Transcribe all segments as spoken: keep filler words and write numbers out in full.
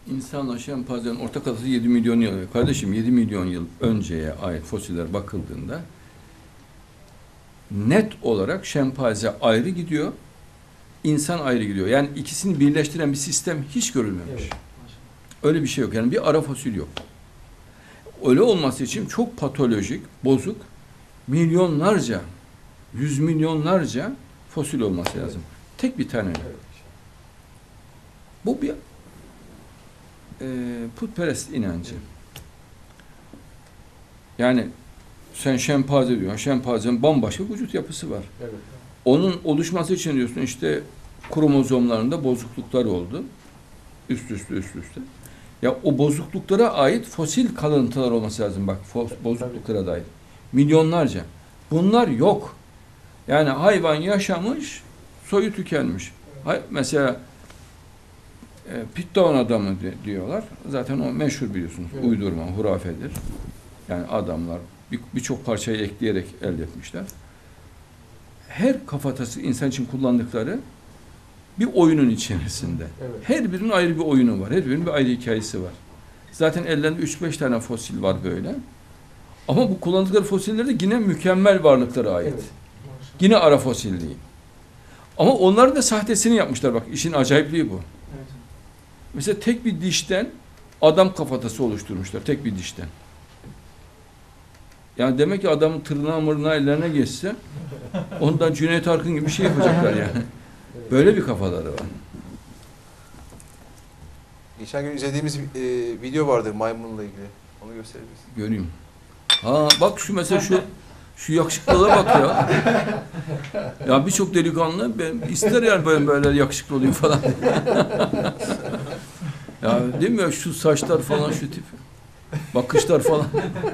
İnsanla şempanzenin ortak atası yedi milyon yıl. Kardeşim yedi milyon yıl önceye ait fosiller bakıldığında net olarak şempanze ayrı gidiyor, insan ayrı gidiyor. Yani ikisini birleştiren bir sistem hiç görülmemiş. Evet. Öyle bir şey yok. Yani bir ara fosil yok. Öyle olması için çok patolojik, bozuk, milyonlarca, yüz milyonlarca fosil olması Evet. lazım. Tek bir tane. Evet. Bu bir e, putperest inancı. Yani sen şempanze diyorsun. Şempanzenin bambaşka vücut yapısı var. Evet. Onun oluşması için diyorsun işte kromozomlarında bozukluklar oldu. Üst üste üst üste. Ya o bozukluklara ait fosil kalıntılar olması lazım bak bozukluklara dair. Milyonlarca. Bunlar yok. Yani hayvan yaşamış, soyu tükenmiş. Hay, mesela e, Pitton adamı diyorlar. Zaten o meşhur biliyorsunuz. Evet. Uydurma, hurafedir. Yani adamlar birçok bir parçayı ekleyerek elde etmişler. Her kafatası insan için kullandıkları bir oyunun içerisinde. Evet. Her birinin ayrı bir oyunu var. Her birinin bir ayrı hikayesi var. Zaten ellerinde üç beş tane fosil var böyle. Ama bu kullandıkları fosiller de yine mükemmel varlıklara ait. Evet. Yine ara fosil değil. Ama onların da sahtesini yapmışlar bak. İşin acayipliği bu. Evet. Mesela tek bir dişten adam kafatası oluşturmuşlar. Tek bir dişten. Yani demek ki adamın tırnağı mırnağı ellerine geçse ondan Cüneyt Arkın gibi bir şey yapacaklar yani. Böyle bir kafaları var. Geçen gün izlediğimiz e, video vardır maymunla ilgili. Onu gösterebiliriz. Göreyim. Ha bak şu mesela şu şu yakışıklılığa bak ya. Ya birçok delikanlı ben ister yani böyle böyle yakışıklı olayım falan. Ya değil mi şu saçlar falan şu tip. Bakışlar falan.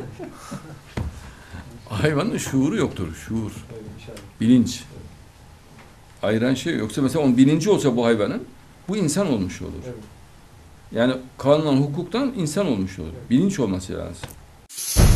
Hayvanın şuuru yoktur. Şuur. Bilinç. Ayıran şey yoksa mesela onun bilinci olsa bu hayvanın bu insan olmuş olur. Evet. Yani kanundan, hukuktan insan olmuş olur. Bilinç olması lazım.